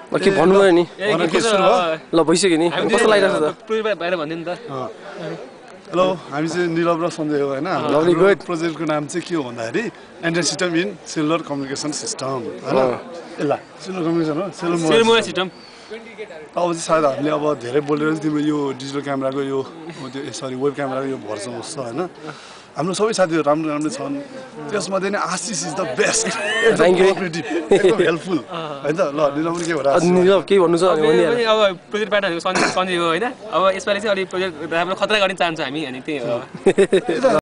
ल के भन्नुभयो नि ल भइसक्यो नि कस्तो लागिरहेछ त बाहिर भन्दिनु त हेलो हामी चाहिँ निरव र सञ्जय हो हैन लभली गुड प्रोजेक्टको नाम चाहिँ के हो भन्दाखेरि Android system in cellular communication system हैन ल सेलुलर कम्युनिकेसन हो सेलुलर सिस्टम अब चाहिँ सायद हामीले अब धेरै बोलेर तिम्रो यो डिजिटल क्यामेराको यो त्यो सरी वेब क्यामेराको यो भर्सन होस् हैन हाम्रो सबै साथीहरु राम्रो राम्रो छन् त्यसमध्ये नै Ashish is the best thank you एकदम हेल्पफुल हैन त ल निरव के भइरहेछ निरव के भन्नु छ पनि अब प्रोजेक्ट पार्टनरको सन्जय हो हैन अब यसपालि चाहिँ अलि प्रोजेक्ट राम्रो खतरा गर्न चाहन्छौँ हामी अनि त्यही हो